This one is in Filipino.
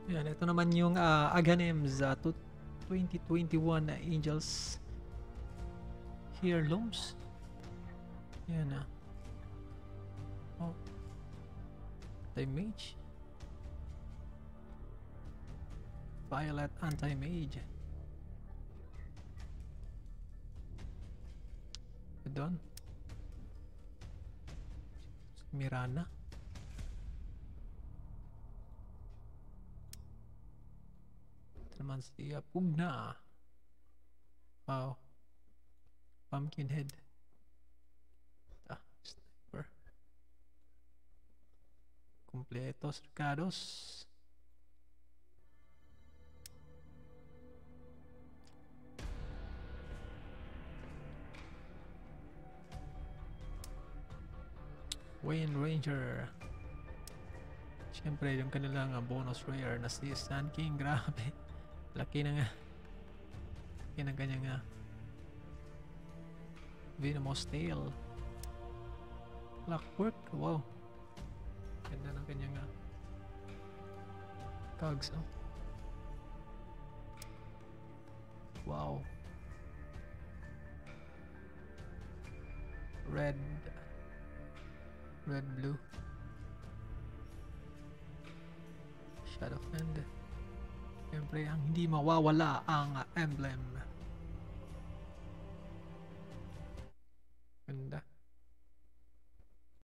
Yan, ito naman yung Aghanim's 2021 na Angels Heirlooms. Yan na. Oh. Anti-mage. Violet anti-mage. Doon. Mirana. Ito naman si Pugna. Wow. Pumpkinhead. Sniper. Completos Ricardos. Wayne Ranger. Siyempre yung kanilang bonus rare na si Sun King. Grabe. Laki na nga. Laki na kanyang Venomous Tail. Clockwork. Wow. Ganda ng kanyang cogs. Oh. Wow. Red blue. Shadow Hand. Siyempre ang hindi mawawala ang emblem.